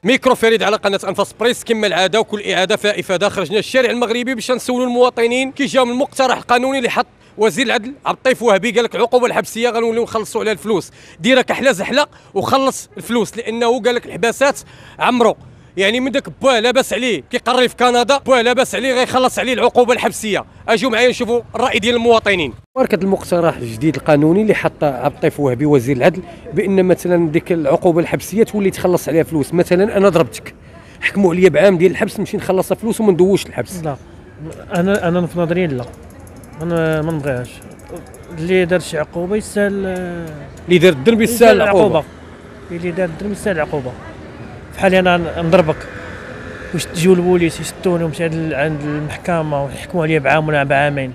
ميكرو فريد على قناه انفاس بريس. كما العاده وكل اعاده فائفه خرجنا الشارع المغربي باش نسولوا المواطنين كي جاو من المقترح القانوني اللي حط وزير العدل عبد اللطيف وهبي. قال لك العقوبه الحبسيه غنوليو نخلصوا عليها الفلوس، ديرها كحله زحله وخلص الفلوس، لانه قال لك الحباسات عمرو يعني من داك باه لاباس عليه كيقري في كندا، باه لاباس عليه غيخلص عليه العقوبه الحبسيه. اجيو معايا نشوفوا الراي ديال المواطنين. وركد المقترح الجديد القانوني اللي حط عبد اللطيف وهبي وزير العدل بان مثلا ديك العقوبه الحبسيه تولي تخلص عليها فلوس. مثلا انا ضربتك حكموا عليا بعام ديال الحبس نمشي نخلصها فلوس وما ندوش الحبس. لا انا في نظري لا، انا ما نبغيهاش. اللي دار شي عقوبه يستاهل، اللي دار الذنب يستاهل العقوبه، اللي دار الذنب يستاهل العقوبه. بحال انا نضربك واش تجيو البوليس يشتوني ونمشي عند المحكمه ويحكموا عليا بعام ولا بعامين،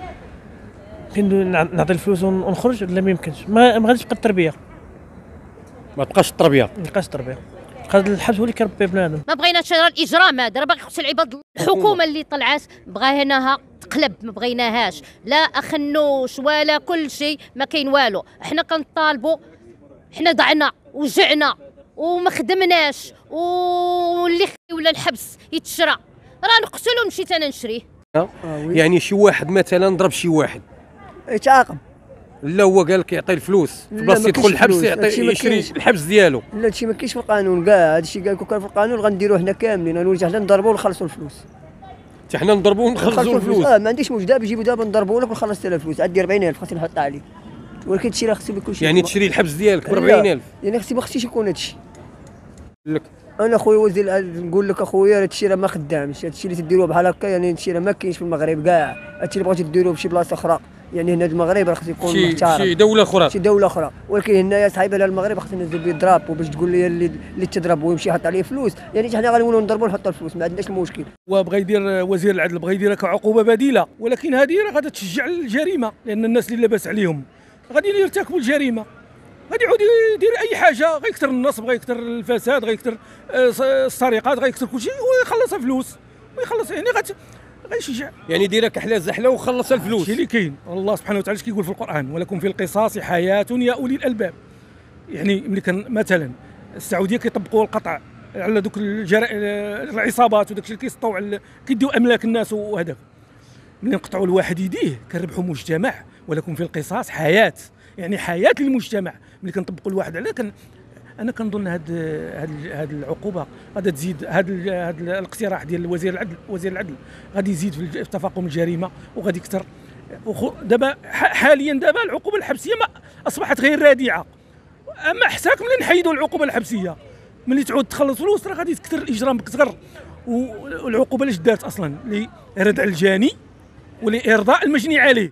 يمكن نعطي الفلوس ونخرج؟ لا ما يمكنش. ما غاديش تبقى التربيه، ما تبقاش التربيه، ما تبقاش التربيه. الحبس هو اللي كيربي بنادم. ما بغيناش راه الاجرام هذا راه باغي يخص العباد. الحكومه اللي طلعت بغيناها تقلب، ما بغيناهاش لا اخنوش ولا كل شيء، ما كاين والو. احنا كنطالبوا، احنا ضعنا وجعنا وما خدمناش، واللي ولا الحبس يتشرى راه نقتل ونمشي انا نشريه. يعني شي واحد مثلا ضرب شي واحد يتعاقب، لا هو قال لك يعطي الفلوس في بلاصه يدخل الحبس يشري الحبس ديالو. لا هادشي ما كاينش في القانون كاع. هادشي قال كون كان في القانون غنديروه حنا كاملين، غنولي حنا نضربوا ونخلصوا الفلوس. حتى حنا نضربوا ونخلصوا الفلوس. ما عنديش مشكل، دابا نجيبو دابا نضربوا لك ونخلص لك الفلوس. عندي 40,000 خاصني نحطها عليك، ولكن هادشي راه خصو بكل شيء. يعني تشري الحبس ديالك ب 40,000؟ يعني خصني ما خصنيش يكون هادشي. لك انا خويا وزير نقول لك اخويا هادشي راه ما خدامش. هادشي اللي تديروه بحال هكا يعني هادشي راه ما كاينش في المغرب كاع. هادشي اللي بغيتو ديروه بشي بلاصه اخرى، يعني هنا المغرب راه خصو يكون محترم، شي دوله اخرى، شي دوله اخرى. ولكن هنايا صاحبي على المغرب خصنا نزيد يضرب، وباش تقول لي اللي تضرب ويمشي يحط عليه فلوس، يعني حنا غنولوا نضربوا ونحطوا الفلوس، ما عندناش المشكل. وبغى يدير وزير العدل بغى يديرها كعقوبه بديله، ولكن هذه راه غادا تشجع الجريمه، لان الناس اللي لاباس عليهم غادي يرتكبوا الجريمه، غادي يعود يدير اي حاجه، غيكثر النصب، غيكثر الفساد، غيكثر السرقات، غيكثر كل شيء ويخلص فلوس ويخلص. يعني غيشجع، يعني ديرها كحله زحله وخلص الفلوس. هادشي اللي كاين. الله سبحانه وتعالى اش كيقول في القران؟ ولكم في القصاص حياه يا اولي الالباب. يعني ملي كان مثلا السعوديه كيطبقوا القطع على دوك العصابات وداك الشيء اللي كيسطوا كيديو املاك الناس وهذاك، ملي نقطعوا الواحد يديه كنربحوا مجتمع. ولكم في القصاص حياه، يعني حياه للمجتمع. ملي كنطبقوا الواحد على انا كنظن هاد العقوبه غادا تزيد. هاد الاقتراح ديال وزير العدل غادي يزيد في تفاقم الجريمه وغادي يكثر. دابا حاليا دابا العقوبه الحبسيه ما اصبحت غير رادعه. اما حساك ملي نحيدوا العقوبه الحبسيه ملي تعود تخلص فلوس راه غادي تكثر الاجرام بكثر. والعقوبه لاش دارت اصلا؟ لردع الجاني ولارضاء المجني عليه.